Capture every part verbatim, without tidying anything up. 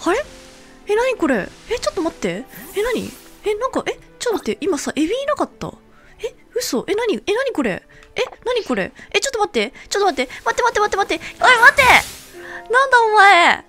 あれえ、なにこれえ、ちょっと待って。え、なにえ、なんか、え、ちょっと待って。今さ、エビいなかった。え、嘘え、なにえ、なにこれえ、なにこれえ、ちょっと待って。ちょっと待って。待って待って待って待って。おい、待ってなんだお前は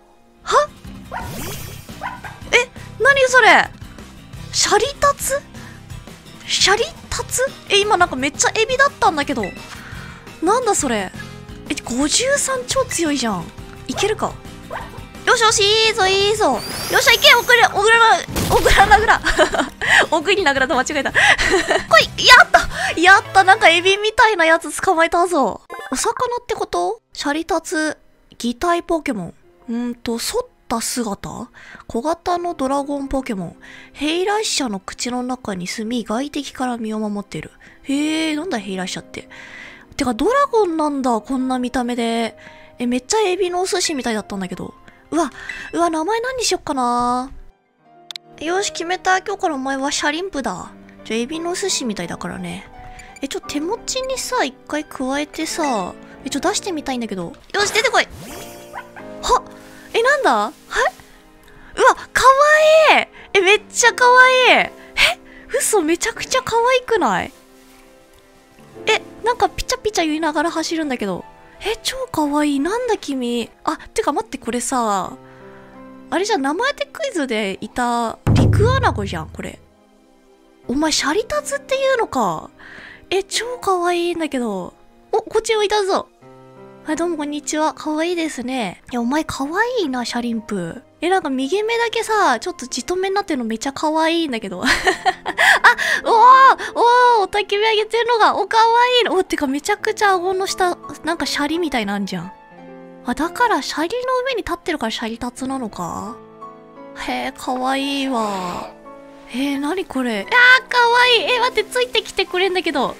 え、なにそれシャリタツシャリタツえ、今なんかめっちゃエビだったんだけど。なんだそれえ、ごじゅうさん超強いじゃん。いけるかよしよし、いいぞいいぞ。よっしゃ、いけ、おぐら、おぐらな、おぐらなぐら。おぐりなぐらと間違えた。来い、やったやったなんかエビみたいなやつ捕まえたぞ。お魚ってこと？シャリタツ、擬態ポケモン。うんーと、反った姿？小型のドラゴンポケモン。兵来者の口の中に住み、外敵から身を守っている。へえ、なんだ兵来者って。てか、ドラゴンなんだ、こんな見た目で。え、めっちゃエビのお寿司みたいだったんだけど。うわ、うわ、名前何にしよっかな。よし、決めた。今日からお前はシャリンプだ。じゃ、エビのお寿司みたいだからね。え、ちょ、手持ちにさ、一回加えてさ、え、ちょ、出してみたいんだけど。よし、出てこい。はえ、なんだはいうわ、かわいいえ、めっちゃかわいいえ、嘘、めちゃくちゃかわいくないえ、なんかピチャピチャ言いながら走るんだけど。え、超かわいい。なんだ君。あ、てか待って、これさ、あれじゃん、名前でクイズでいた、陸アナゴじゃん、これ。お前、シャリタツっていうのか。え、超かわいいんだけど。お、こっちもいたぞ。はい、どうもこんにちは。かわいいですね。いや、お前かわいいな、シャリンプ。え、なんか右目だけさ、ちょっとじとめになってるのめっちゃかわいいんだけど。あ、おーおーお焚き火上げてるのが、お、かわいいの。お、てかめちゃくちゃ顎の下、なんかシャリみたいなんじゃん。あ、だからシャリの上に立ってるからシャリタツなのかへえ、かわいいわ。えー、なにこれ。あー、かわいい。えー、待って、ついてきてくれんだけど。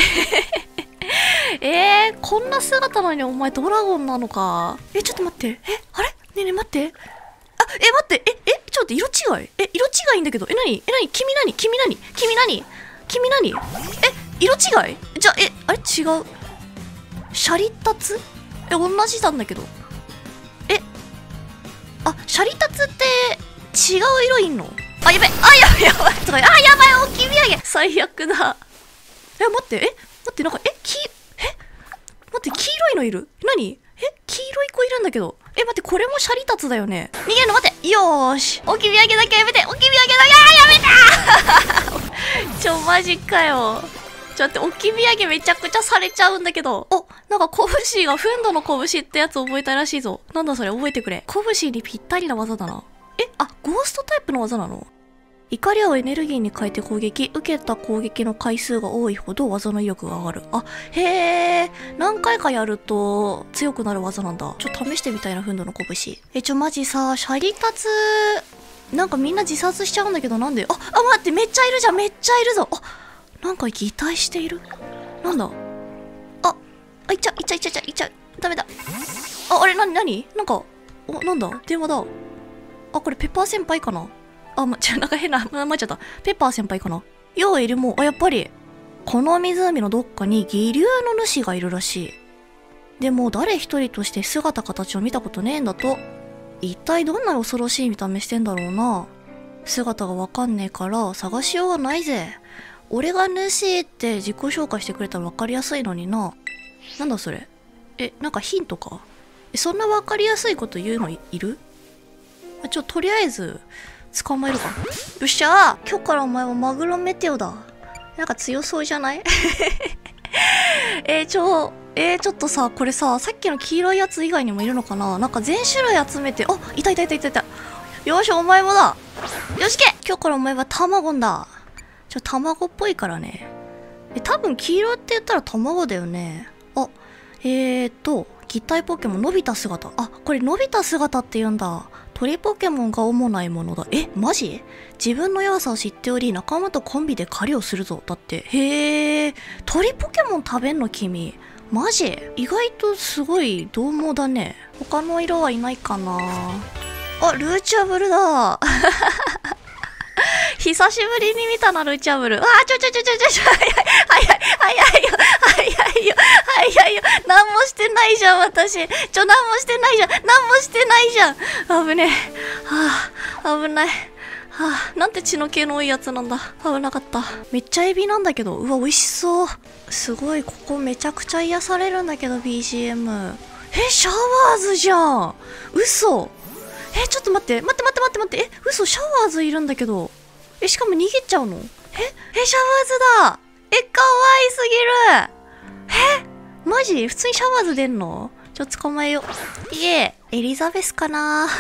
えー、こんな姿なのにお前ドラゴンなのか。え、ちょっと待って。え、あれねえねえ待って。あ、え、待って。え、え、ちょっと色違い。え、色違いんだけど。え、なにえ、なに君なに君なに君なに君なにえ、色違いじゃ、え、あれ違う。シャリタツえ、同じなんだけど。え、あ、シャリタツって違う色いんのあ、やばい。あ、やばいやばい。とか、あ、やばい。置き土産。最悪だ。え、待って。え、待って、なんか、え、き、え待って、黄色いのいる何え、黄色い子いるんだけど。え、待って、これもシャリタツだよね。逃げるの待って。よーし。置き土産だけやめて。置き土産だけ、あー、やめたちょ、マジかよ。ちょっと待って、置き土産めちゃくちゃされちゃうんだけど。お、なんか拳が、フンドの拳ってやつ覚えたらしいぞ。なんだそれ、覚えてくれ。拳にぴったりな技だな。え、あ、ゴーストタイプの技なの怒りをエネルギーに変えて攻撃。受けた攻撃の回数が多いほど技の威力が上がる。あ、へえ。何回かやると強くなる技なんだ。ちょっと試してみたいな、フンドの拳。え、ちょ、マジさ、シャリタツ、なんかみんな自殺しちゃうんだけどなんであ、あ、待って、めっちゃいるじゃん、めっちゃいるぞ。あ、なんか擬態しているなんだあ、あ、いっちゃう、いっちゃう、いっちゃう、いっちゃう。ダメだ。あ、あれ、なになになんか、お、なんだ電話だ。あ、これペッパー先輩かなあ、ま、ちょ、なんか変な、名前ちゃった。ペッパー先輩かなよういるもん。あ、やっぱり。この湖のどっかに義竜の主がいるらしい。でも、誰一人として姿形を見たことねえんだと。一体どんな恐ろしい見た目してんだろうな。姿がわかんねえから探しようがないぜ。俺が主って自己紹介してくれたらわかりやすいのにな。なんだそれ。え、なんかヒントかえ、そんなわかりやすいこと言うの い, いるちょ、とりあえず、捕まえるか。よっしゃー今日からお前はマグロメテオだ。なんか強そうじゃないえー、ちょ、えー、ちょっとさ、これさ、さっきの黄色いやつ以外にもいるのかななんか全種類集めて、あ、いたいたいたいたいた。よし、お前もだ。よしけ今日からお前は卵だ。ちょ、卵っぽいからね。え、多分黄色って言ったら卵だよね。あ、えーと、擬態ポケモン伸びた姿。あ、これ伸びた姿って言うんだ。鳥ポケモンが主ないものだ。え、マジ自分の弱さを知っており、仲間とコンビで狩りをするぞ。だって。へー。鳥ポケモン食べんの君。マジ意外とすごい獰猛だね。他の色はいないかなあ、ルーチャブルだ。久しぶりに見たな、ルーチャブル。あー、ちょちょちょちょちょちょ、早い、早い、早いよ、早いよ、 いやいや、何もしてないじゃん、私。ちょ、何もしてないじゃん。何もしてないじゃん。危ねえ。はあ、危ない。はあ、なんて血の気の多いやつなんだ。危なかった。めっちゃエビなんだけど。うわ、美味しそう。すごい、ここめちゃくちゃ癒されるんだけど、ビージーエム。え、シャワーズじゃん。嘘。え、ちょっと待って、待って待って待って待って。え、嘘、シャワーズいるんだけど。え、しかも逃げちゃうの？え、え、シャワーズだ。え、かわいすぎる。え、マジ？普通にシャワーズ出んの？ちょっと捕まえよう。いえ、エリザベスか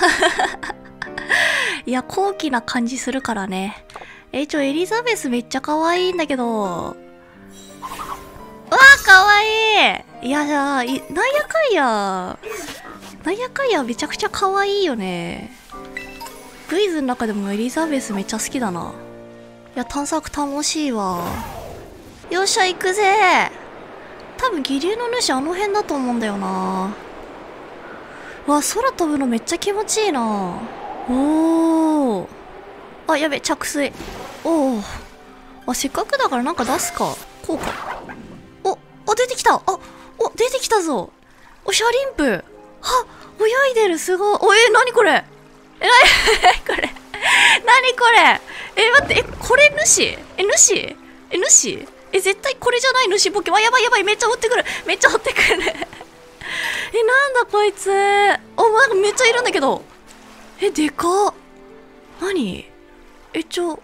ないや、高貴な感じするからね。え、ちょ、エリザベスめっちゃ可愛いんだけど。うわー、可愛い。いや、じゃあ、い、なんやかんや。なんやかんやめちゃくちゃ可愛いよね。クイズの中でもエリザベスめっちゃ好きだな。いや、探索楽しいわ。よっしゃ、行くぜ。多分、義龍の主あの辺だと思うんだよな。わ、空飛ぶのめっちゃ気持ちいいな。おー。あ、やべ、着水。おー。あ、せっかくだからなんか出すか。こうか。お、あ、出てきた。あ、お、出てきたぞ。お、シャリンプ。は、泳いでる、すごい。お、え、なにこれ。え、なにこれ。なにこれ。え、待って、え、これ主え、主え、主え、絶対これじゃない主ポケモン。やばいやばい、めっちゃ追ってくる。めっちゃ追ってくる。え、なんだこいつ。お、なんかめっちゃいるんだけど。え、でかっ。何え、ちょ。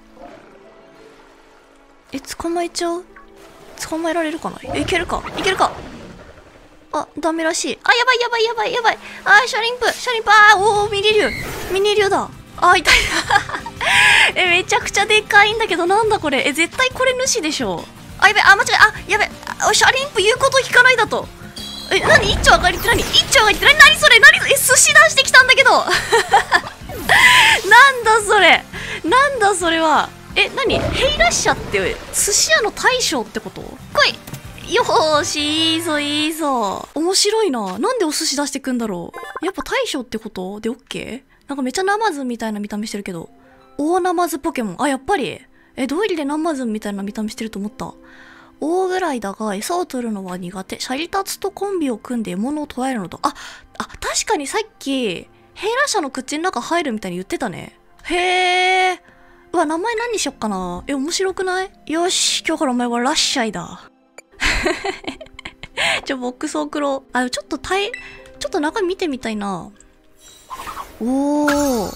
え、捕まえちゃう？捕まえられるかな？え、いけるか？いけるか？あ、ダメらしい。あ、やばいやばいやばいやばい。あー、シャリンプ、シャリンプ、あー、おー、ミニ竜。ミニ竜だ。あー、痛い。え、めちゃくちゃでかいんだけど、なんだこれ。え、絶対これ主でしょ。あ、やべ、あ、間違え、あ、やべ、あ、シャリンプ言うこと聞かないだと。え、なに？一丁上がりって何？一丁上がりって何？何それ？何それ？え、寿司出してきたんだけど。なんだそれ。なんだそれは。え、なに？ヘイラッシャって寿司屋の大将ってこと？来い。よーし、いいぞいいぞ。面白いな。なんでお寿司出してくんだろう。やっぱ大将ってことでオッケー？なんかめっちゃナマズみたいな見た目してるけど。大ナマズポケモン。あ、やっぱり。え、どうりでナマズみたいな見た目してると思った。大ぐらいだが、餌を取るのは苦手。シャリタツとコンビを組んで獲物を捕らえるのと。あ、あ、確かにさっき、ヘイラッシャの口の中入るみたいに言ってたね。へー。うわ、名前何にしよっかな。え、面白くない？よし、今日からお前はラッシャイだ。ちょ、ボックス送ろう。あ、ちょっとたい、ちょっと中見てみたいな。おー。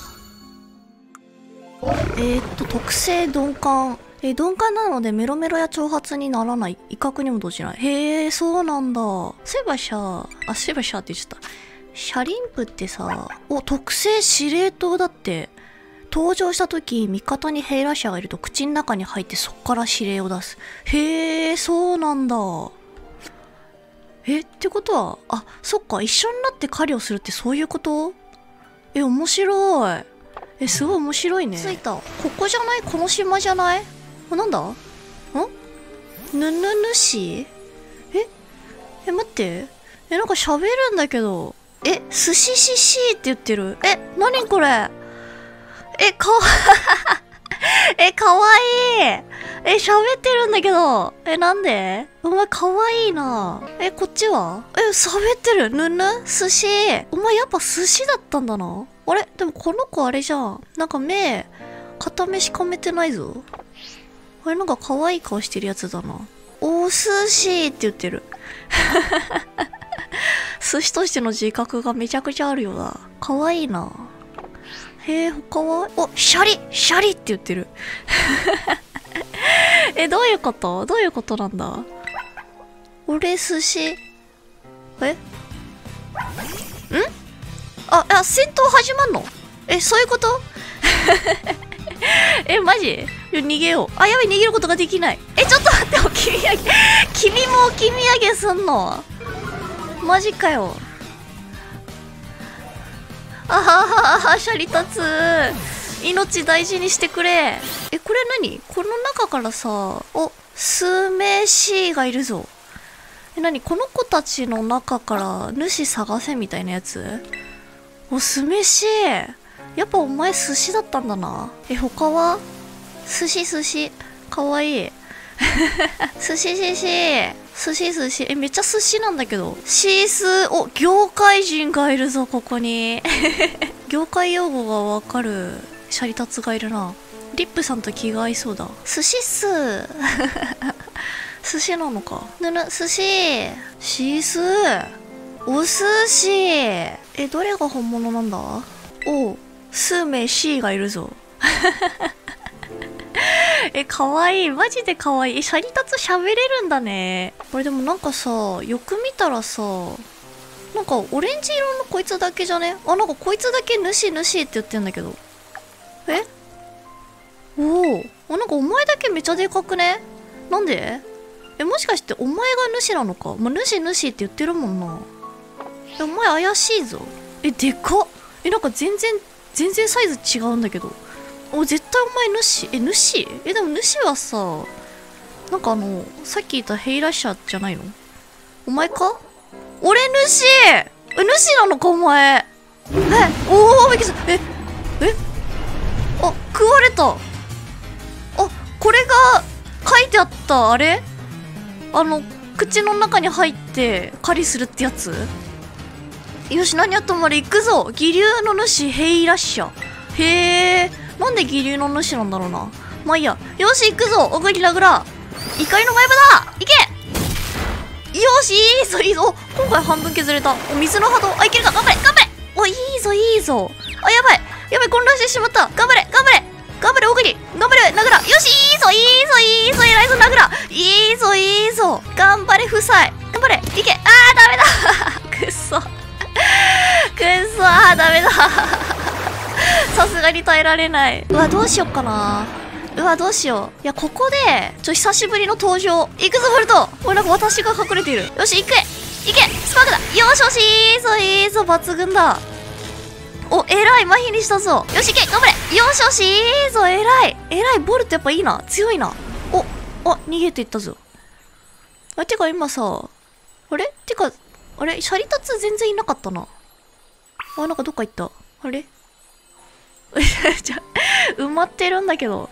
えー、っと、特性鈍感。えー、鈍感なのでメロメロや挑発にならない。威嚇にも動じない。へー、そうなんだ。そういえばシャー、あ、そういえばシャーって言っちゃった。シャリンプってさ、お、特性司令塔だって。登場した時、味方にヘイラッシャーがいると口の中に入ってそっから指令を出す。へー、そうなんだ。え、ってことは、あ、そっか、一緒になって狩りをするってそういうこと？え、面白い。え、すごい面白いね。着いた。ここじゃない？この島じゃない？あ、なんだ？ん？ぬぬぬし？え？え、待って。え、なんか喋るんだけど。え、すしししって言ってる。え、なにこれ？え、かわ、え、かわいい。え、喋ってるんだけど。え、なんで？お前かわいいな。え、こっちは？え、喋ってる。ぬぬ？寿司。お前やっぱ寿司だったんだな。あれ？でもこの子あれじゃん。なんか目、片目しかめてないぞ。あれなんか可愛い顔してるやつだな。お寿司って言ってる。寿司としての自覚がめちゃくちゃあるよな。可愛いな。へえ、他は？お、シャリシャリって言ってる。え、どういうこと？どういうことなんだ？俺寿司。え？ん？あ、あ、戦闘始まんの？え、そういうこと？え、マジ？逃げよう。あ、やばい、逃げることができない。え、ちょっと待って、置き土産。君も置き土産すんの？マジかよ。あははは、シャリ立つ。命大事にしてくれ。え、これ何？この中からさ、お、スメシがいるぞ。え、何？この子たちの中から主探せみたいなやつ？お、酢飯。やっぱお前寿司だったんだな。え、他は？寿司寿司。かわいい。寿司寿司。 寿司寿司。え、めっちゃ寿司なんだけど。シース、お、業界人がいるぞ、ここに。業界用語がわかるシャリタツがいるな。リップさんと気が合いそうだ。寿司っす。寿司なのか。ぬぬ、寿司。シース。お寿司。え、どれが本物なんだ？お、数名 C がいるぞ。え、かわいい。マジでかわいい。え、シャリタツ喋れるんだね。これでもなんかさ、よく見たらさ、なんかオレンジ色のこいつだけじゃね？あ、なんかこいつだけ主主って言ってんだけど。え？おお。あ、なんかお前だけめちゃでかくね？なんで？え、もしかしてお前が主なのか？まあ、主主って言ってるもんな。え、お前怪しいぞ。え、でかっ。え、なんか全然、全然サイズ違うんだけど。お、絶対お前主？え、主？え、でも主はさ、なんかあの、さっき言ったヘイラッシャーじゃないの？お前か？俺主！え、主なのかお前。え、おー、びっくりした。え、えあ、食われた。あ、これが書いてあったあれ？あの、口の中に入って狩りするってやつ？よし、何やったまで行くぞ。義龍の主ヘイラッシャー。へえ、なんで義龍の主なんだろうな。まあいいや。よし、行くぞ。オグリラグラ。怒りの前歯だ。行け。よし、いいぞ、いいぞ。今回半分削れた。お、水の波動。あ、いけるか。頑張れ、頑張れ。お、いいぞ、いいぞ。あ、やばい。やばい、混乱してしまった。頑張れ、頑張れ。頑張れ、オグリ。頑張れ、ナグラ。よし、いいぞ、いいぞ、いいぞ、偉いぞ、ナグラ。いいぞ、いいぞ。頑張れ、夫妻。頑張れ、いけ。あー、ダメだ。くっそ。くっそー、ダメだ。さすがに耐えられない。うわ、どうしよっかな。うわ、どうしよう。いや、ここで、ちょ、久しぶりの登場。行くぞ、ボルト。これなんか私が隠れている。よし、行く。行け。スパークだ。よしよし、いいぞ、いいぞ、抜群だ。お、偉い、麻痺にしたぞ。よし、行け。頑張れ。よしよし、いいぞ、偉い。偉い、ボルトやっぱいいな。強いな。お、あ、逃げていったぞ。あ、てか今さ、あれてか、あれシャリタツ全然いなかったな。あ、なんかどっか行った。あれじゃ、埋まってるんだけど。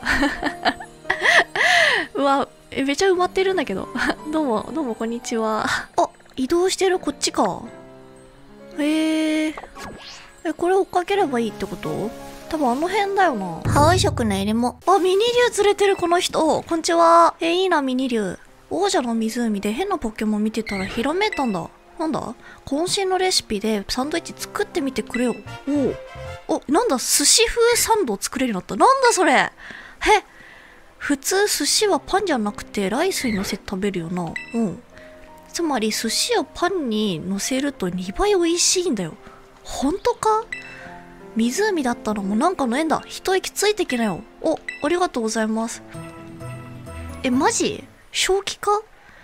うわ、え、めちゃ埋まってるんだけど。どうも、どうも、こんにちは。あ、移動してる、こっちか。へえ。え、これ追っかければいいってこと？多分あの辺だよな。ハワイ色のエレモ。あ、ミニ竜連れてる、この人。こんにちは。え、いいな、ミニ竜。王者の湖で変なポケモン見てたらひらめいたんだ。なんだ？渾身のレシピでサンドイッチ作ってみてくれよ。おお。お、なんだ、寿司風サンドを作れるようになった。なんだそれ。へ、普通寿司はパンじゃなくてライスに乗せて食べるよな。うん。つまり寿司をパンに乗せるとにばい美味しいんだよ。ほんとか？湖だったのもなんかの縁だ。一息ついてきなよ。お、ありがとうございます。え、マジ？正気か？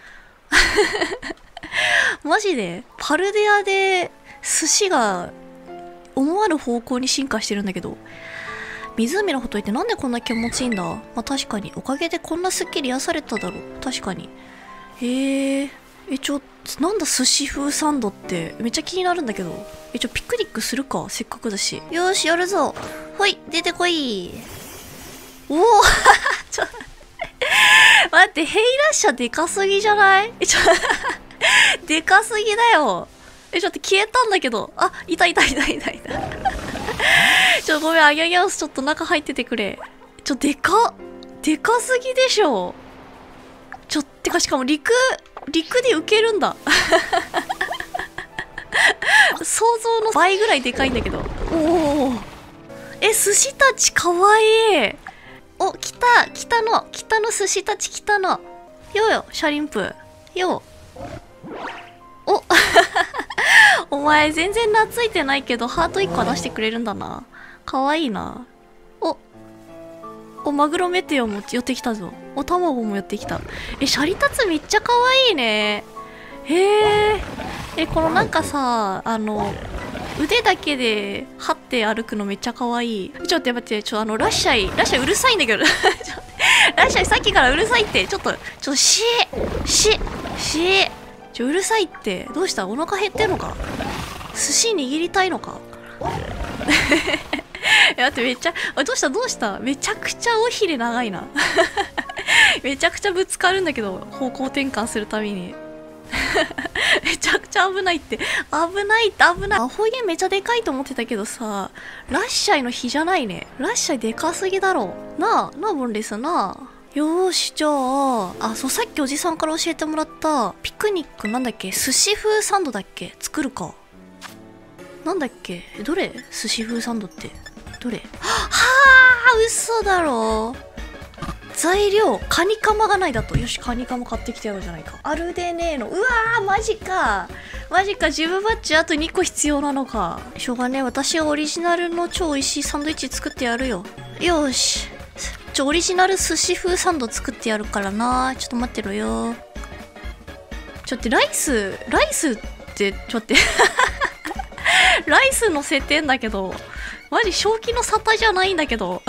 マジでパルデアで寿司が思わぬ方向に進化してるんだけど、湖のほといってなんでこんな気持ちいいんだ。まあ確かにおかげでこんなすっきり癒されただろう。確かに。へえ。え、ちょ、なんだ寿司風サンドってめっちゃ気になるんだけど。え、ちょ、ピクニックするか、せっかくだし。よーし、やるぞ。ほい、出てこい。おおちょ待って、ヘイラッシャーでかすぎじゃない？え、ちょでかすぎだよ。え、ちょっと消えたんだけど。あ、いたいたいたいたいた。ちょ、ごめん、あげあげます。ちょっと中入っててくれ。ちょ、でかっ。でかすぎでしょ。ちょ、てかしかも陸、陸で浮けるんだ。想像の倍ぐらいでかいんだけど。おお。え、寿司たちかわいい。お、来た、来たの、来たの寿司たち来たの。ようよ、シャリンプ。よう。おお前全然懐いてないけどハートいっこ出してくれるんだな。かわいいな。おお、マグロメテオも寄ってきたぞ。お、卵も寄ってきた。え、シャリタツめっちゃかわいいね。へえ。え、このなんかさ、あの腕だけで張って歩くのめっちゃかわいい。ちょっと待って、ちょ、あのラッシャイラッシャイうるさいんだけど。ちょラッシャイさっきからうるさいって。ちょっとちょっとしーししーちょ、うるさいって。どうした？お腹減ってんのか？寿司握りたいのか？え、待って、めっちゃ、あ、どうしたどうしためちゃくちゃ尾ひれ長いな。めちゃくちゃぶつかるんだけど、方向転換するたびに。 めちゃくちゃ危ないって。危ないって危ない。アホ毛めちゃでかいと思ってたけどさ、ラッシャイの日じゃないね。ラッシャイでかすぎだろ。なあ、なあ、ボンレスなあ。よーし、じゃあ、あ、そう、さっきおじさんから教えてもらった、ピクニックなんだっけ、寿司風サンドだっけ、作るか。なんだっけ、どれ寿司風サンドって。どれはあ、嘘だろ。材料、カニカマがないだと。よし、カニカマ買ってきてやろうじゃないか。あるでねえの。うわー、マジか。マジか、ジムバッジあとにこ必要なのか。しょうがねえ、私はオリジナルの超美味しいサンドイッチ作ってやるよ。よし。ちょ、オリジナル寿司風サンド作ってやるからな。ちょっと待ってろよ。ちょっとライス、ライスって、ちょっと待って。ライスのせてんだけど、マジ正気の沙汰じゃないんだけど。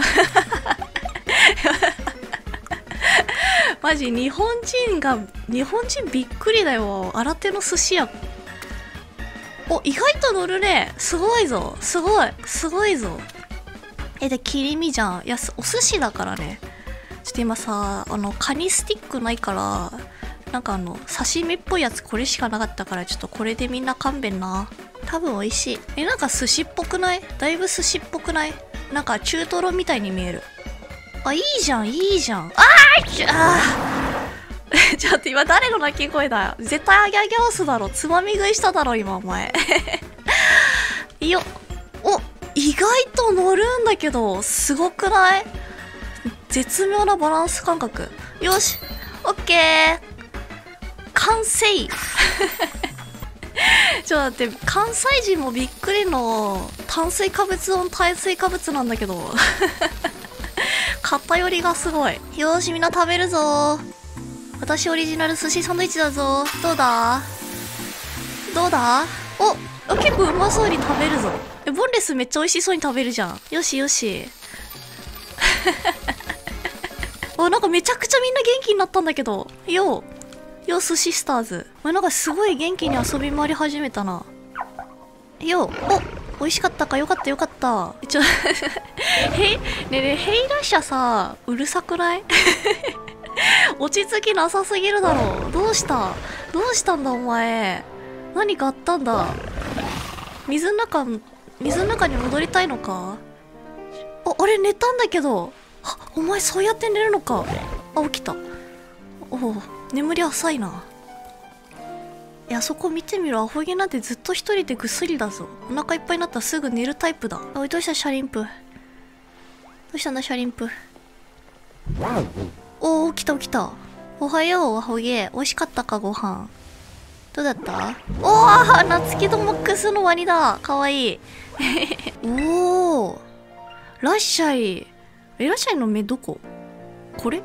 マジ日本人が、日本人びっくりだよ。新手の寿司屋。お、意外と乗るね。すごいぞ。すごい。すごいぞ。え、で、切り身じゃん。いや、お寿司だからね。ちょっと今さ、あの、カニスティックないから、なんかあの、刺身っぽいやつこれしかなかったから、ちょっとこれでみんな勘弁な。多分美味しい。え、なんか寿司っぽくない？だいぶ寿司っぽくない？なんか中トロみたいに見える。あ、いいじゃん、いいじゃん。あーちあーちょっと今誰の鳴き声だよ。絶対アギャギャオスだろ。つまみ食いしただろ、今お前。いいよ。お、意外と乗るんだけど、すごくない？絶妙なバランス感覚。よし、オッケー。完成。ちょっと待って、関西人もびっくりの炭水化物オン炭水化物なんだけど。偏りがすごい。よーし、みんな食べるぞ。私オリジナル寿司サンドイッチだぞ。どうだどうだお、結構うまそうに食べるぞ。え、ボンレスめっちゃ美味しそうに食べるじゃん。よしよし。お、なんかめちゃくちゃみんな元気になったんだけど。よう。よう、寿司スターズ。お、なんかすごい元気に遊び回り始めたな。よう。お、美味しかったか。よかったよかった。ちょ、へい、ねえねえ、ヘイラッシャさ、うるさくない落ち着きなさすぎるだろ。どうしたどうしたんだお前。何かあったんだ。水の中、水の中に戻りたいのか。あ、あれ寝たんだけど。あ、お前そうやって寝るのか。あ、起きた。おお、眠り浅いな。いや、そこ見てみろ。アホ毛なんてずっと一人でぐっすりだぞ。お腹いっぱいになったらすぐ寝るタイプだ。おい、どうしたシャリンプ。どうしたんだシャリンプ。おお、起きた起きた。おはよう、アホ毛。美味しかったか、ご飯。どうだった？おお、ナツキドモックスのワニだ。かわいい。おお、ラッシャイ。え、ラッシャイの目どこ？これ？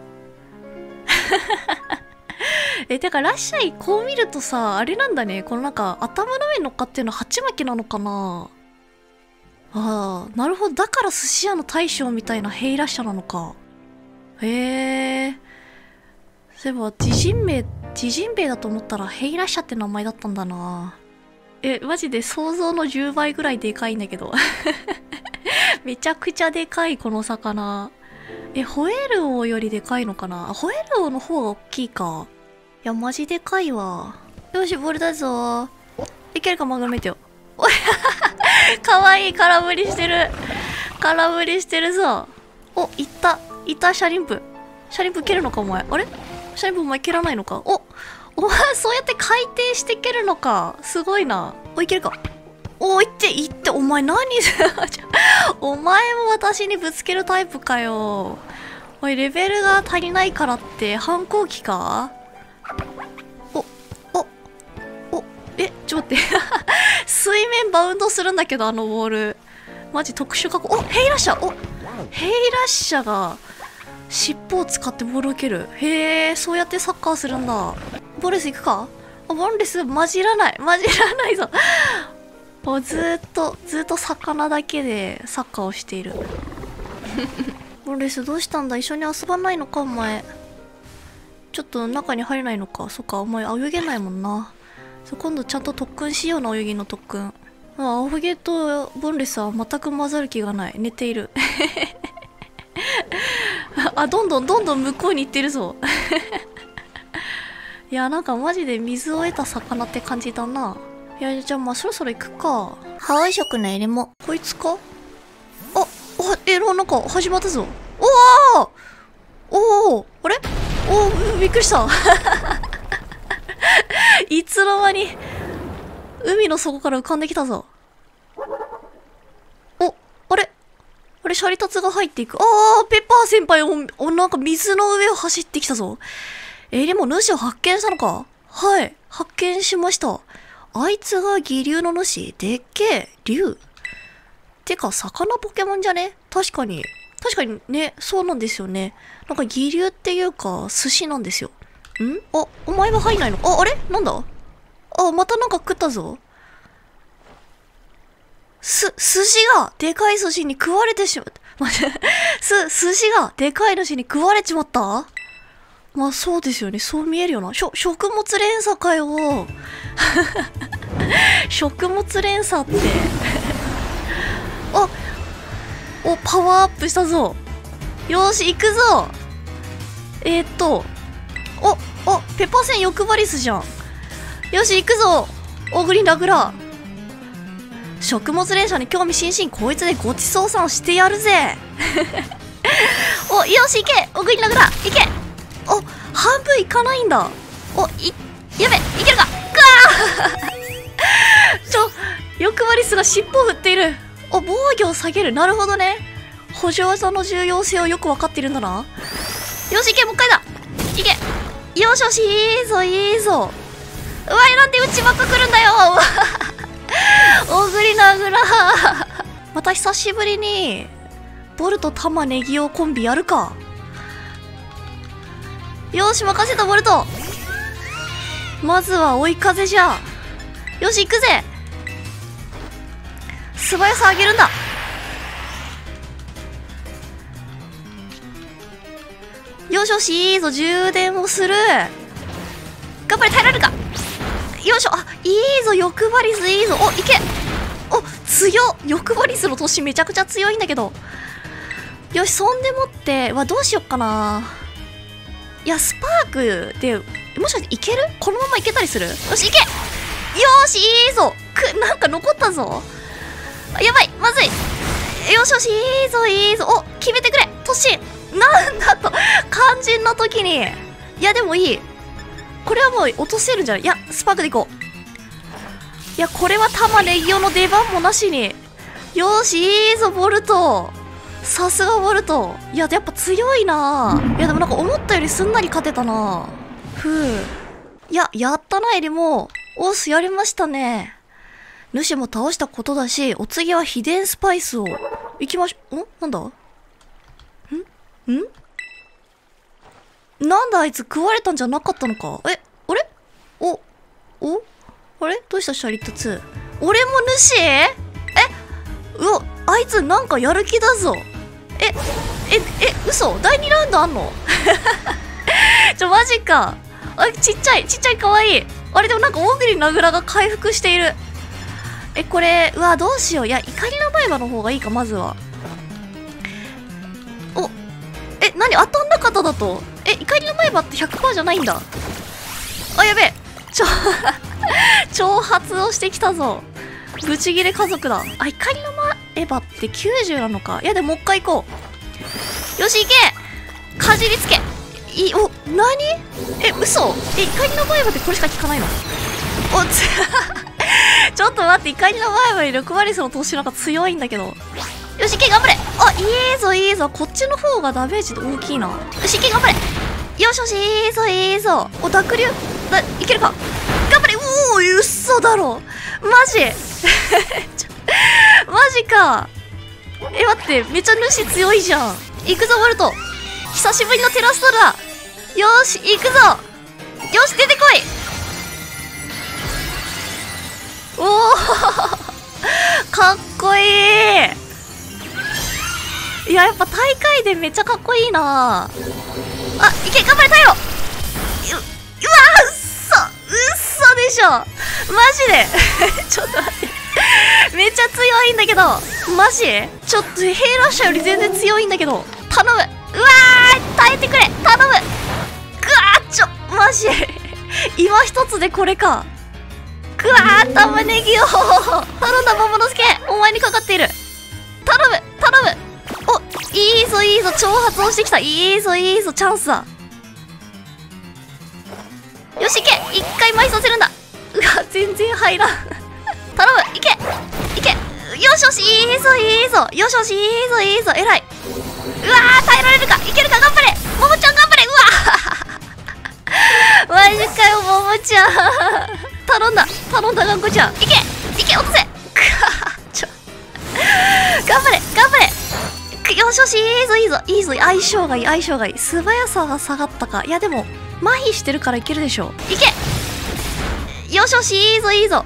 え、てかラッシャイこう見るとさ、あれなんだね。このなんか頭の上に乗っかってるの鉢巻きなのかな。ああ、なるほど。だから寿司屋の大将みたいなヘイラッシャなのか。へえ。そういえば、ジジンベエ、ジジンベエだと思ったらヘイラッシャって名前だったんだな。え、マジで想像のじゅうばいぐらいでかいんだけど。めちゃくちゃでかい、この魚。え、ホエールオよりでかいのかな。あ、ホエールオの方が大きいか。いや、マジでかいわ。よし、ボールだぞ。いけるか、マグロ見てよ。おい、かわいい、空振りしてる。空振りしてるぞ。お、いった。いった、シャリンプ。シャリンプ蹴るのか、お前。あれシャリンプお前蹴らないのか。お、お前そうやって回転して蹴るのか。すごいな。お、いけるか。お、いって、いって、お前何お前も私にぶつけるタイプかよ。おい、レベルが足りないからって反抗期か。お、お、お、え、ちょっと待って。水面バウンドするんだけど、あのボール。マジ特殊加工。お、ヘイラッシャお、ヘイラッシャが尻尾を使ってボールを蹴る。へえ、そうやってサッカーするんだ。ボレス行くか。あ、ボレス混じらない。混じらないぞ。もうずーっと、ずーっと魚だけでサッカーをしている。ボレスどうしたんだ。一緒に遊ばないのか、お前。ちょっと中に入れないのか。そっか、お前泳げないもんな。そう、今度ちゃんと特訓しような、泳ぎの特訓。あ、アホゲとボンレスは全く混ざる気がない。寝ている。あ、どんどんどんどん向こうに行ってるぞ。 いや、なんかマジで水を得た魚って感じだな。いや、じゃあまあそろそろ行くか。ハワイ食のエレモ。こいつか？あ、あ、エロなんか始まったぞ。おおおお、あれ？おお、びっくりした。いつの間に、海の底から浮かんできたぞ。お、あれあれ、シャリタツが入っていく。ああ、ペッパー先輩お、お、なんか水の上を走ってきたぞ。えー、でも主を発見したのか？はい、発見しました。あいつが義竜の主？でっけえ、竜？てか、魚ポケモンじゃね？確かに。確かにね、そうなんですよね。なんか義竜っていうか、寿司なんですよ。ん？あ、お前は入んないの？あ、あれ？なんだ？あ、またなんか食ったぞ。す、寿司が、でかい寿司に食われてしまった。待って、す、寿司が、でかい寿司に食われちまった？まあそうですよね。そう見えるよな。しょ、食物連鎖かよ。食物連鎖って。あ、お、パワーアップしたぞ。よーし、行くぞ。えー、っと、お、お、ペッパーセン欲張りすじゃん。よし、行くぞ。オグリラグラ。食物連鎖に興味津々、こいつでごちそうさんしてやるぜ。お、よし、行け。オグリラグラ、行け。お、半分いかないんだ。お、い、やべ、いけるか。くわーちょ、欲張りすが尻尾を振っている。お、防御を下げる。なるほどね。補助技の重要性をよくわかっているんだな。よし、いけ、もう一回だ。いけ。よしよし、いいぞ、いいぞ。うわ、なんで内ばっか来るんだよ。おぐりなぐら。また久しぶりに、ボルト玉ネギオコンビやるか。よし、任せた、ボルト。まずは追い風じゃ。よし、行くぜ。素早さ上げるんだ。よしよし、いいぞ、充電をする。頑張れ、耐えられるか。よいしょ。あ、いいぞ、欲張りす、いいぞ。お、いけ。お、強っ。欲張りすの年めちゃくちゃ強いんだけど。よし、そんでもって、わ、どうしよっかな。いや、スパークで、もしかしていける？このままいけたりする？よし、いけ。よーし、いいぞ。く、なんか残ったぞ。やばい、まずい。よしよし、いいぞ、いいぞ。お、決めてくれ。突進。なんだと、肝心な時に。いや、でもいい。これはもう落とせるんじゃない？いや、スパークでいこう。いや、これは玉ネギオの出番もなしに。よーし、いいぞ、ボルト。さすがボルト。いや、やっぱ強いな。いや、でもなんか思ったよりすんなり勝てたな。ふう。いや、やったな、エリも。おっす、やりましたね。主も倒したことだし、お次は秘伝スパイスを。行きましょ、ん？なんだ？ん？ん？なんだあいつ食われたんじゃなかったのか。え、あれ？お、お？あれ？どうしたシャリットツー。俺も主？え？うわ、あいつなんかやる気だぞ。え、え、え、嘘？だいにラウンドあんの？ちょ、マジか。あ、ちっちゃい、ちっちゃいかわいい。あれでもなんかオグリナグラが回復している。え、これ、うわ、どうしよう。いや、怒りの前歯の方がいいか、まずは。お、え、何当たんなかっただと？え、怒りの前歯って ひゃくパーセント じゃないんだ。あ、やべえ。ちょ、挑発をしてきたぞ。ブチギレ家族だ。あ、怒りの前歯ってきゅうじゅうなのか。いや、でももう一回行こう。よし、行け。かじりつけ。い、お、なに？え、嘘？え、怒りの前歯ってこれしか効かないの？お、つ、ちょっと待って、怒りの前歯にろく割りの投資なんか強いんだけど。よし、いけ、頑張れ。あ、いいぞ、いいぞ。こっちの方がダメージ大きいな。よし、いけ、頑張れ。よしよし、いいぞ、いいぞ。お、濁流だ、いけるか。頑張れ。おー、嘘だろ。マジちょマジか。え、待って、めっちゃ主強いじゃん。行くぞ、ボルト。久しぶりのテラストだ。よーし、行くぞ。よし、出てこい。おーかっこいい。いや、やっぱ大会でめっちゃかっこいいな。あ、いけ、頑張れ、太陽。う、うわー、うっそ、うっそでしょ。マジでちょっと待って。めっちゃ強いんだけど。マジちょっと、ヘイラッシャーより全然強いんだけど。頼む。うわー、耐えてくれ。頼む。ぐわー、ちょ、マジ今一つでこれか。くわー、玉ねぎを頼んだ桃之助、お前にかかっている。頼む頼む。お、いいぞいいぞ、挑発をしてきた。いいぞいいぞ、チャンスだ。よし、いけ。一回埋させるんだ。うわ、全然入らん頼む、いけいけ。よしよし、いいぞいいぞ、よしよし、いいぞいいぞ、えらい。うわー、耐えられるか。いけるか、頑張れももちゃん、頑張れ。うわマジかよ、ももちゃん頼んだ頼んだ、がんこちゃん。いけいけ、落とせちょ頑張れ頑張れ。よしよし、いいぞいいぞいいぞ、相性がいい相性がいい。素早さが下がったか。いやでも麻痺してるからいけるでしょ。いけ。よしよし、いいぞいいぞ、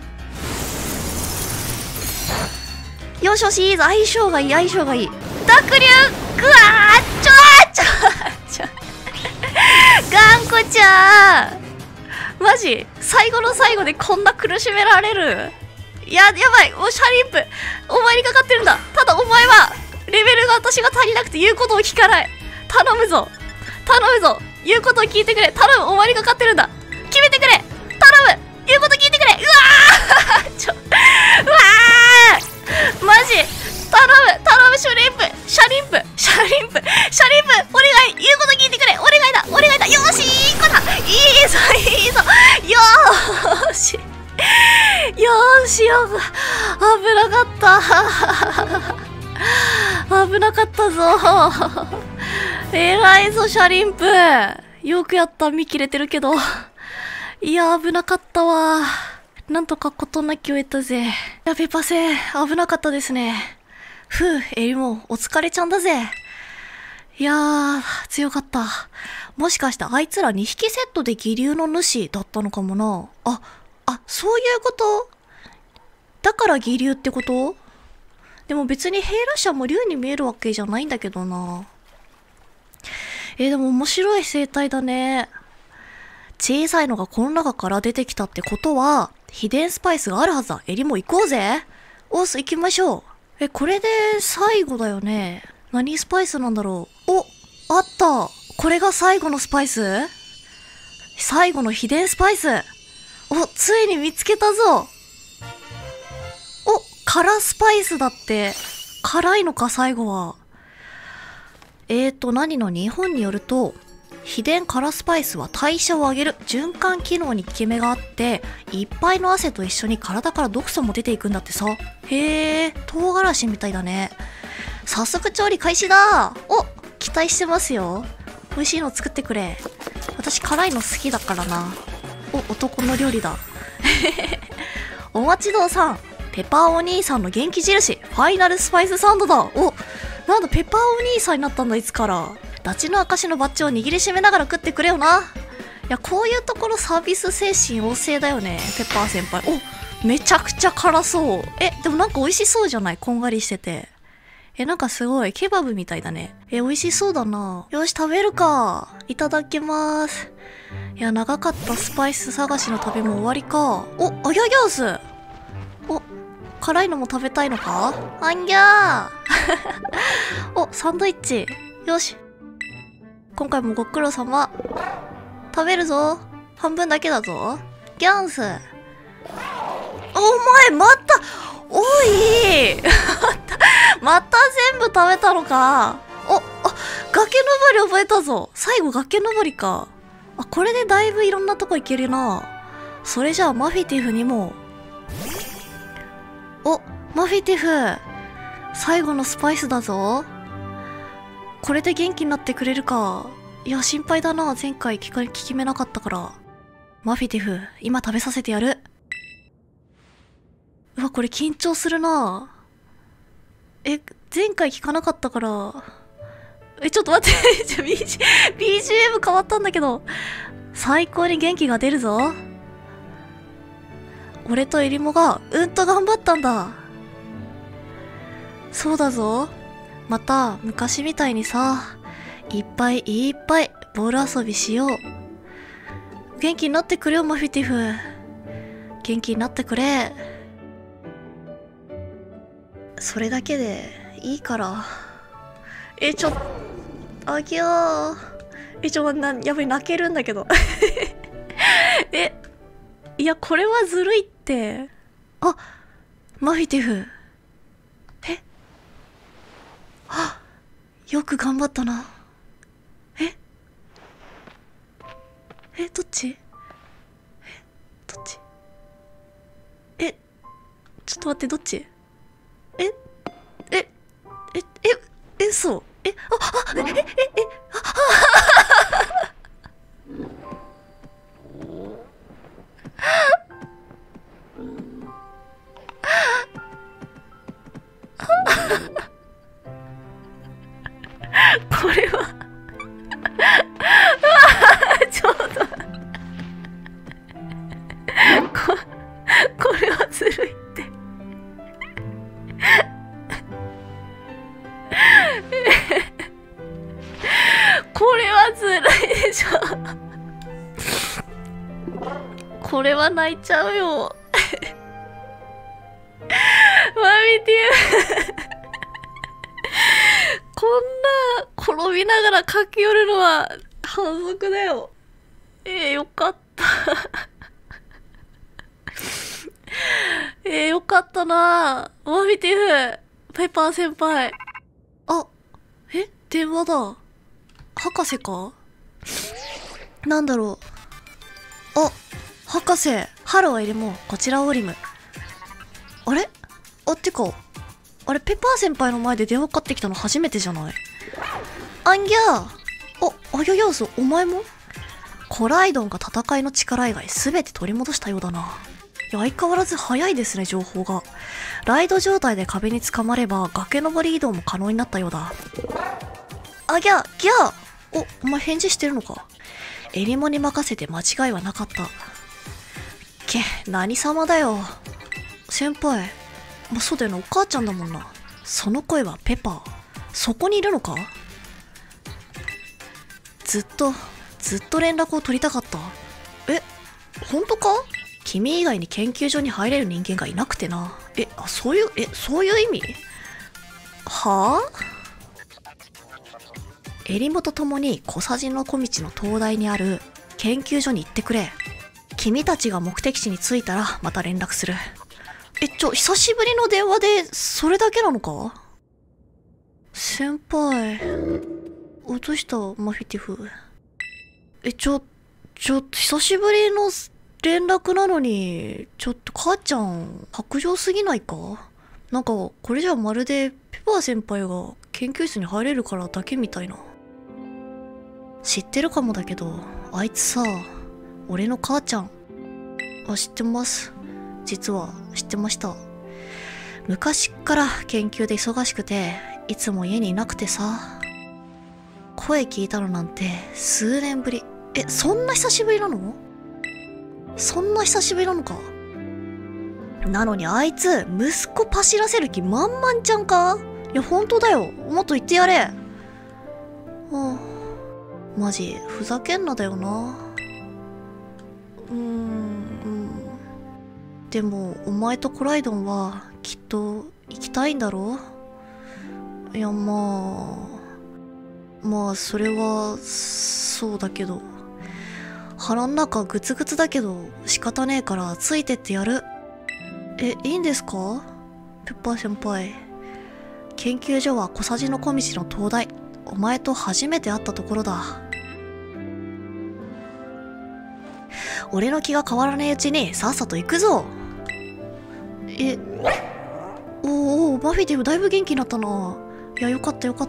よしよし、いいぞ、相性がいい相性がいい。濁流、ぐわー、ちょーちょちょがんこちゃん、マジ最後の最後でこんな苦しめられる。いや、やばい、もうシャリンプお前にかかってるんだ。ただお前はレベルが私が足りなくて言うことを聞かない。頼むぞ頼むぞ、言うことを聞いてくれ。頼む、お前にかかってるんだ。決めてくれ、頼む、言うこと聞いてくれ。うわーちょうわーマジ頼む頼む、シュリンプシャリンプシャリンプシャリンプお願い、言うこと聞いてくれ。お願いだお願いだ。よーし、いい子だ、いいぞいいぞ、よーしよーしよー、危なかった危なかったぞえらいぞ、シャリンプよくやった。見切れてるけど、いや危なかったわ。なんとか事なきを得たぜ。いや、ペパセ危なかったですね。ふう、エリもお疲れちゃんだぜ。いやー、強かった。もしかしてあいつらにひきセットで義龍の主だったのかもな。あ、あ、そういうこと？だから義龍ってこと？でも別に兵羅者も竜に見えるわけじゃないんだけどな。えー、でも面白い生態だね。小さいのがこの中から出てきたってことは、秘伝スパイスがあるはずだ。エリも行こうぜ。おっす、行きましょう。え、これで最後だよね。何スパイスなんだろう。お、あった。これが最後のスパイス？最後の秘伝スパイス。お、ついに見つけたぞ。お、辛スパイスだって。辛いのか、最後は。えーと、何の日本によると、秘伝辛スパイスは代謝を上げる循環機能に効き目があって、いっぱいの汗と一緒に体から毒素も出ていくんだってさ。へえ、唐辛子みたいだね。早速調理開始だ。お、期待してますよ。美味しいの作ってくれ。私辛いの好きだからな。お、男の料理だ。お待ちどうさん。ペパーお兄さんの元気印、ファイナルスパイスサンドだ。お、なんだペパーお兄さんになったんだ、いつから。ダチの証のバッジを握りしめながら食ってくれよな。いや、こういうところサービス精神旺盛だよね、ペッパー先輩。お、めちゃくちゃ辛そう。え、でもなんか美味しそうじゃない？こんがりしてて。え、なんかすごい、ケバブみたいだね。え、美味しそうだな。よし、食べるか。いただきます。いや、長かったスパイス探しの旅も終わりか。お、あぎゃぎゃーす。お、辛いのも食べたいのか？あんぎゃー。お、サンドイッチ。よし。今回もご苦労様。食べるぞ。半分だけだぞ。ギャンス。お前、また、おいまた全部食べたのか。お、あ、崖登り覚えたぞ。最後崖登りか。あ、これでだいぶいろんなとこ行けるな。それじゃあマフィティフにも。お、マフィティフ。最後のスパイスだぞ。これで元気になってくれるか。いや、心配だな。前回聞か、聞き目なかったから。マフィティフ、今食べさせてやる。うわ、これ緊張するな。え、前回聞かなかったから。え、ちょっと待って。ビージーエム 変わったんだけど。最高に元気が出るぞ。俺とエリモがうんと頑張ったんだ。そうだぞ。また昔みたいにさ、いっぱいいっぱいボール遊びしよう。元気になってくれよ、マフィティフ。元気になってくれ。それだけでいいから。え、ちょ、あげよう。え、ちょ、な、やばい、泣けるんだけど。 え、いや、これはずるいって。あ、マフィティフ。えあ、よく頑張ったな。ええ、どっちえ、どっちえ、ちょっと待って、どっちええ、え、え、え、そう。え、あ、あ、え、え、え、え、これはちょっとこ、これはずるいってこれはずるいでしょこれは泣いちゃうよマミティこんな転びながら駆け寄るのは反則だよ。えー、よかったえー、よかったな。マミティフペッパー先輩。あ、え電話だ。博士かなんだろう。あ、博士。ハローエリモ、こちらオリム。あれあ、てか、あれ、ペッパー先輩の前で電話かかってきたの初めてじゃない？あんぎゃー。あ、あぎゃぎゃーす、お前も？コライドンが戦いの力以外すべて取り戻したようだな。いや、相変わらず早いですね、情報が。ライド状態で壁に捕まれば、崖登り移動も可能になったようだ。あぎゃ、ぎゃー。お、お前返事してるのか？エリモに任せて間違いはなかった。け、何様だよ。先輩。まあ、そうだよな、お母ちゃんだもんな。その声はペパー。そこにいるのか？ずっと、ずっと連絡を取りたかった。え、本当か？君以外に研究所に入れる人間がいなくてな。え、あ、そういう、え、そういう意味？はぁ？エリモと共に小さじの小道の灯台にある研究所に行ってくれ。君たちが目的地に着いたらまた連絡する。え、ちょ、久しぶりの電話で、それだけなのか？先輩。どうしたマフィティフ。え、ちょ、ちょっと久しぶりの連絡なのに、ちょっと母ちゃん、白状すぎないか？なんか、これじゃまるで、ペパー先輩が研究室に入れるからだけみたいな。知ってるかもだけど、あいつさ、俺の母ちゃん。あ、知ってます。実は知ってました。昔っから研究で忙しくていつも家にいなくてさ、声聞いたのなんて数年ぶり。え、そんな久しぶりなの？そんな久しぶりなのか？なのにあいつ息子パシらせる気満々ちゃんか？いや本当だよ、もっと言ってやれ。ああ、マジふざけんなだよな。うーんでも、お前とコライドンは、きっと、行きたいんだろう？いや、まあ、まあ、それは、そうだけど、腹ん中グツグツだけど、仕方ねえからついてってやる。え、いいんですか？ペッパー先輩。研究所は小さじの小道の灯台。お前と初めて会ったところだ。俺の気が変わらねえうちにさっさと行くぞ。え、おーおー、マフィティフだいぶ元気になったな。いや、よかったよかった。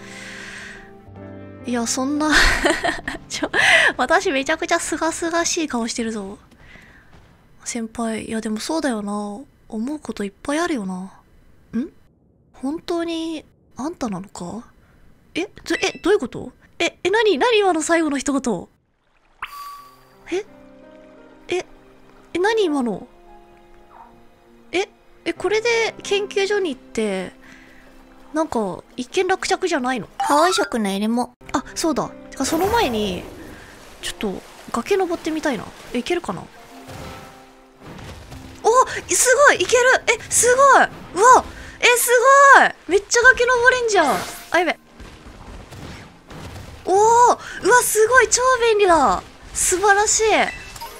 いや、そんなちょ、私めちゃくちゃすがすがしい顔してるぞ。先輩、いやでもそうだよな。思うこといっぱいあるよな。ん？本当に、あんたなのか？え、ど、え、どういうこと？え、え、なになに今の最後の一言。ええ、え、なに今の？え、え、これで研究所に行って、なんか、一見落着じゃないの？ハワイ食のエレモ。あ、そうだ。てか、その前に、ちょっと、崖登ってみたいな。え、いけるかな？お！すごい！いける！え、すごい！うわ！え、すごい！めっちゃ崖登れんじゃん！あ、やべ。おー！うわ、すごい！超便利だ！素晴らしい！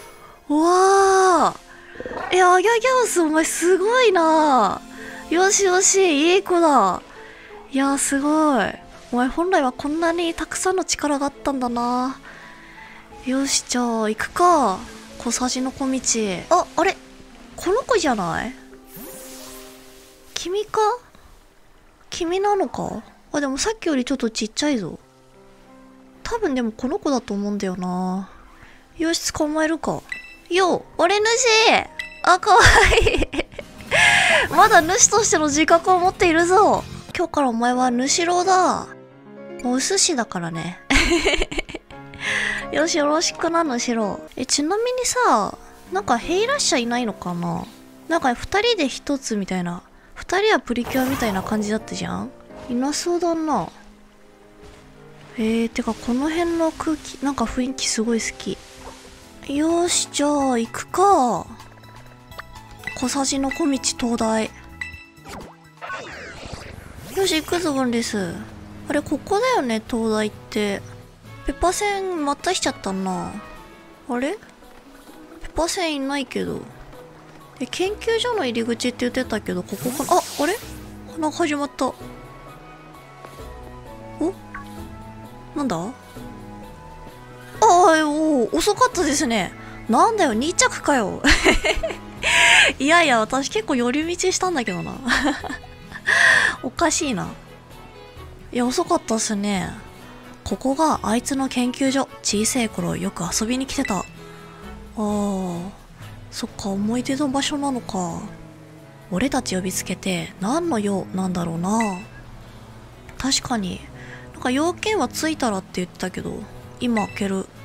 うわー、え、アギャギャオスお前すごいな。よしよし、いい子だ。いやーすごい。お前本来はこんなにたくさんの力があったんだな。よし、じゃあ行くか。小さじの小道。あ、あれこの子じゃない？君か？君なのか？あ、でもさっきよりちょっとちっちゃいぞ。多分でもこの子だと思うんだよな。よし、捕まえるか。よう、俺主。あ、かわいい。まだ主としての自覚を持っているぞ。今日からお前は主郎だ。もうお寿司だからね。よし、よろしくな、主郎。え、ちなみにさ、なんかヘイラッシャいないのかな？なんか二人で一つみたいな。二人はプリキュアみたいな感じだったじゃん？いなそうだな。えー、てかこの辺の空気、なんか雰囲気すごい好き。よーし、じゃあ行くか。小さじの小道東大。よし、行くぞ、ブンレス。あれ、ここだよね、東大って。ペッパー船またしちゃったな。あれ？ペッパー船いないけど。え、研究所の入り口って言ってたけど、ここかな。あ、あれ？なんか始まった。お？なんだ？ああ、おお、遅かったですね。なんだよ、に着かよ。いやいや、私結構寄り道したんだけどな。おかしいな。いや、遅かったっすね。ここがあいつの研究所。小さい頃よく遊びに来てた。ああ、そっか、思い出の場所なのか。俺たち呼びつけて何の用なんだろうな。確かに、なんか要件はついたらって言ってたけど、今開ける。